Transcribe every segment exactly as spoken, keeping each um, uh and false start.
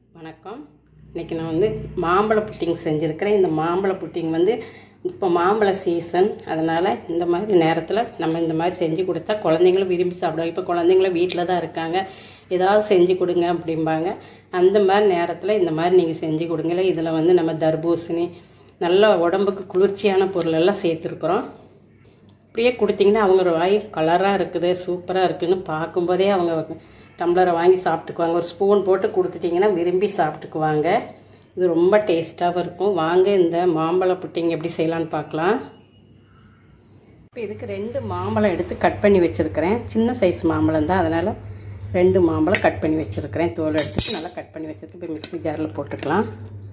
வணக்கம். இன்றைக்கி நான் வந்து மாம்பழ புட்டிங் செஞ்சுருக்கிறேன். இந்த மாம்பழ புட்டிங் வந்து இப்போ மாம்பழ சீசன், அதனால் இந்த மாதிரி நேரத்தில் நம்ம இந்த மாதிரி செஞ்சு கொடுத்தா குழந்தைங்களும் விரும்பி சாப்பிடுவாங்க. இப்போ குழந்தைங்களும் வீட்டில் தான் இருக்காங்க, ஏதாவது செஞ்சு கொடுங்க அப்படிம்பாங்க. அந்த மாதிரி நேரத்தில் இந்த மாதிரி நீங்கள் செஞ்சு கொடுங்களே. இதில் வந்து நம்ம தர்பூசணி, நல்ல உடம்புக்கு குளிர்ச்சியான பொருளெல்லாம் சேர்த்துருக்குறோம். இப்படியே கொடுத்தீங்கன்னா அவங்க வாய் கலராக இருக்குது, சூப்பராக இருக்குதுன்னு பார்க்கும்போதே அவங்க டம்ளரை வாங்கி சாப்பிட்டுக்குவாங்க. ஒரு ஸ்பூன் போட்டு கொடுத்துட்டிங்கன்னா விரும்பி சாப்பிட்டுக்குவாங்க. இது ரொம்ப டேஸ்ட்டாகவும் இருக்கும். வாங்க இந்த மாம்பழ புட்டிங் எப்படி செய்யலான்னு பார்க்கலாம். இப்போ இதுக்கு ரெண்டு மாம்பழம் எடுத்து கட் பண்ணி வச்சுருக்கிறேன். சின்ன சைஸ் மாம்பழம் தான், அதனால் ரெண்டு மாம்பழம் கட் பண்ணி வச்சுருக்கிறேன். தோல் எடுத்துட்டு நல்லா கட் பண்ணி வச்சுருக்கேன். இப்போ மிக்ஸி ஜாரில் போட்டுக்கலாம்.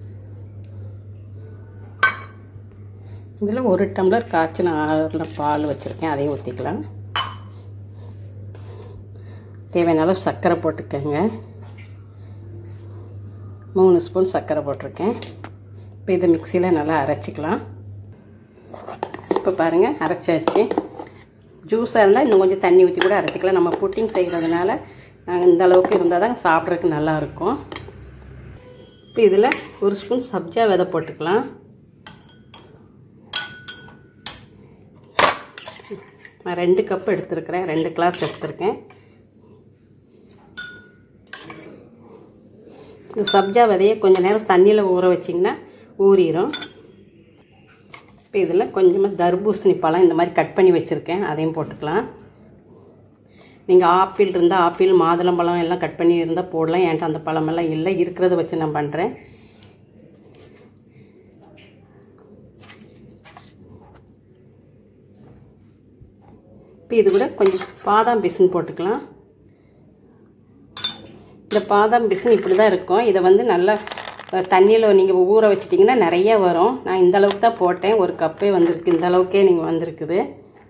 இதில் ஒரு டம்ளர் காய்ச்சின ஆறுல பால் வச்சுருக்கேன், அதையும் ஊற்றிக்கலாம். தேவையான அளவு சர்க்கரை போட்டுக்கோங்க. மூணு ஸ்பூன் சர்க்கரை போட்டிருக்கேன். இப்போ இதை மிக்சியில் நல்லா அரைச்சிக்கலாம். இப்போ பாருங்கள், அரைச்சாச்சு. ஜூஸாக இருந்தால் இன்னும் கொஞ்சம் தண்ணி ஊற்றி கூட அரைச்சிக்கலாம். நம்ம புட்டிங் செய்கிறதுனால நாங்கள் இந்த அளவுக்கு இருந்தால் தான் சாப்பிட்றதுக்கு நல்லாயிருக்கும். இப்போ இதில் ஒரு ஸ்பூன் சப்ஜா விதை போட்டுக்கலாம். நான் ரெண்டு கப்பு எடுத்துருக்கிறேன், ரெண்டு கிளாஸ் எடுத்துருக்கேன். இந்த சப்ஜா விதையை கொஞ்சம் நேரம் தண்ணியில் ஊற வச்சிங்கன்னா ஊறிடும். இப்போ இதில் கொஞ்சமாக தர்பூசணி பழம் இந்த மாதிரி கட் பண்ணி வச்சுருக்கேன், அதையும் போட்டுக்கலாம். நீங்கள் ஆப்பிள் இருந்தால் ஆப்பிள், மாதுளம்பழம் எல்லாம் கட் பண்ணி இருந்தால் போடலாம். என்கிட்ட அந்த பழமெல்லாம் இல்லை, இருக்கிறத வச்சு நான் பண்ணுறேன். இப்போ இது கூட கொஞ்சம் பாதாம் பிசின் போட்டுக்கலாம். இந்த பாதாம் பிசின் இப்படி தான் இருக்கும். இதை வந்து நல்லா தண்ணியில் நீங்கள் ஊற வச்சிட்டிங்கன்னா நிறைய வரும். நான் இந்த அளவுக்கு தான் போட்டேன், ஒரு கப்பே வந்திருக்கு. இந்த அளவுக்கே நீங்கள் வந்திருக்குது.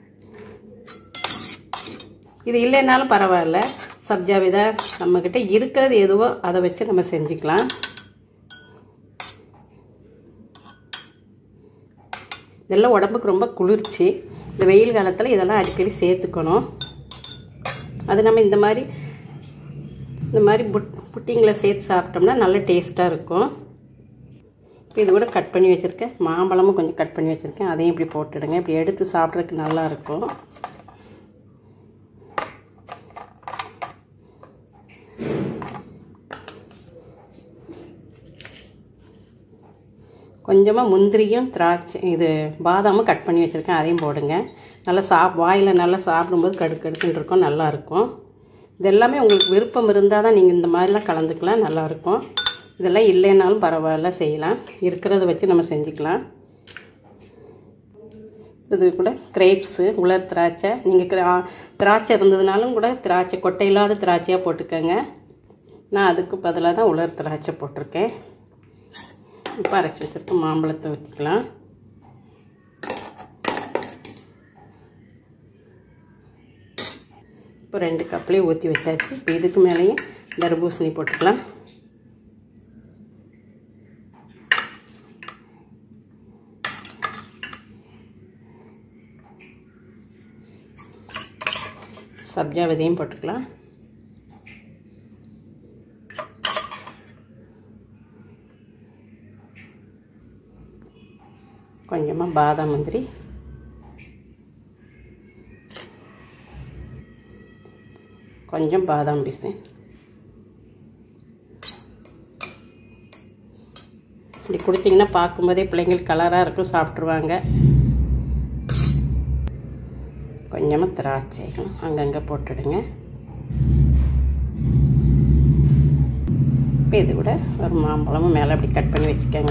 இது இல்லைன்னாலும் பரவாயில்ல, சப்ஜா விதை நம்மக்கிட்ட இருக்கிறது எதுவோ அதை வச்சு நம்ம செஞ்சுக்கலாம். இதெல்லாம் உடம்புக்கு ரொம்ப குளிர்ச்சி. இந்த வெயில் காலத்தில் இதெல்லாம் அடிக்கடி சேர்த்துக்கணும். அது நம்ம இந்த மாதிரி இந்த மாதிரி புட் புட்டிங்கில் சேர்த்து சாப்பிட்டோம்னா நல்ல டேஸ்ட்டாக இருக்கும். இப்போ இது கூட கட் பண்ணி வச்சுருக்கேன். மாம்பழமும் கொஞ்சம் கட் பண்ணி வச்சுருக்கேன், அதையும் இப்படி போட்டுடுங்க. இப்படி எடுத்து சாப்பிட்றதுக்கு நல்லாயிருக்கும். கொஞ்சமாக முந்திரியும் திராட்சை இது பாதாமும் கட் பண்ணி வச்சுருக்கேன், அதையும் போடுங்க. நல்லா சாப் வாயில் நல்லா சாப்பிடும்போது கடுக்கு கடுக்குன்னு இருக்கும், நல்லாயிருக்கும். இதெல்லாமே உங்களுக்கு விருப்பம் இருந்தால் தான் நீங்கள் இந்த மாதிரிலாம் கலந்துக்கலாம், நல்லாயிருக்கும். இதெல்லாம் இல்லைன்னாலும் பரவாயில்ல, செய்யலாம். இருக்கிறத வச்சு நம்ம செஞ்சுக்கலாம். இது கூட கிரேப்ஸு, உலர் திராட்சை, நீங்கள் திராட்சை இருந்ததுனாலும் கூட திராட்சை கொட்டை இல்லாத திராட்சையாக போட்டுக்கோங்க. நான் அதுக்கு பதிலாக தான் உலர் திராட்சை போட்டிருக்கேன். இப்போ அரைச்சி வச்சுருக்க மாம்பழத்தை ஊற்றிக்கலாம். இப்போ ரெண்டு கப்லேயும் ஊற்றி வச்சாச்சு. இப்போ இதுக்கு மேலேயும் தர்பூசணி போட்டுக்கலாம். சப்ஜா விதையும் போட்டுக்கலாம். கொஞ்சமாக பாதாம் முந்திரி, கொஞ்சம் பாதாம் பிசின். இப்படி கொடுத்தீங்கன்னா பார்க்கும்போதே பிள்ளைங்களுக்கு கலராக இருக்கும், சாப்பிட்ருவாங்க. கொஞ்சமாக திராட்சைகள் அங்கங்கே போட்டுடுங்க. இப்போ இது கூட ஒரு மாம்பழமும் மேலே அப்படி கட் பண்ணி வச்சுக்கோங்க.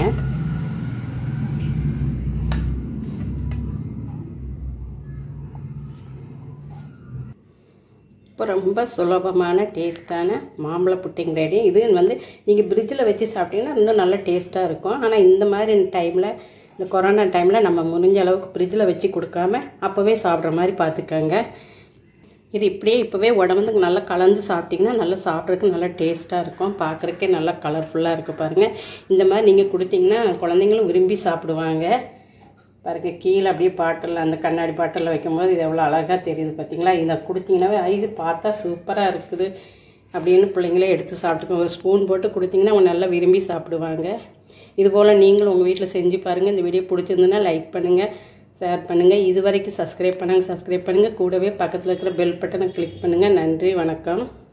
இப்போ ரொம்ப சுலபமான டேஸ்ட்டான மாம்பழ புட்டிங் ரெடி. இது வந்து நீங்கள் ஃப்ரிட்ஜில் வச்சு சாப்பிட்டீங்கன்னா இன்னும் நல்ல டேஸ்ட்டாக இருக்கும். ஆனால் இந்த மாதிரி டைமில், இந்த கொரோனா டைமில் நம்ம முடிஞ்ச அளவுக்கு ஃப்ரிட்ஜில் வச்சு கொடுக்காம அப்போவே சாப்பிட்ற மாதிரி பார்த்துக்கோங்க. இது இப்படியே இப்போவே உடம்புக்கு நல்லா கலந்து சாப்பிட்டிங்கன்னா நல்லா சாப்பிட்றதுக்கு நல்லா டேஸ்ட்டாக இருக்கும். பார்க்குறக்கே நல்லா கலர்ஃபுல்லாக இருக்குது பாருங்கள். இந்த மாதிரி நீங்கள் கொடுத்தீங்கன்னா குழந்தைங்களும் விரும்பி சாப்பிடுவாங்க. பாருங்கள், கீழே அப்படியே பாட்டில், அந்த கண்ணாடி பாட்டிலில் வைக்கும்போது இது எவ்வளோ அழகாக தெரியுது பார்த்தீங்களா. இதை கொடுத்தீங்கன்னாவே ஐது பார்த்தா சூப்பராக இருக்குது. அப்படின்னு பிள்ளைங்களே எடுத்து சாப்பிட்டுக்கோங்க. ஒரு ஸ்பூன் போட்டு கொடுத்தீங்கன்னா அவங்க நல்லா விரும்பி சாப்பிடுவாங்க. இதுபோல் நீங்களும் உங்கள் வீட்டில் செஞ்சு பாருங்கள். இந்த வீடியோ பிடிச்சிருந்துன்னா லைக் பண்ணுங்கள், ஷேர் பண்ணுங்கள். இது வரைக்கும் சப்ஸ்கிரைப் பண்ணுங்கள் சப்ஸ்கிரைப் பண்ணுங்கள் கூடவே பக்கத்தில் இருக்கிற பெல் பட்டனை கிளிக் பண்ணுங்கள். நன்றி, வணக்கம்.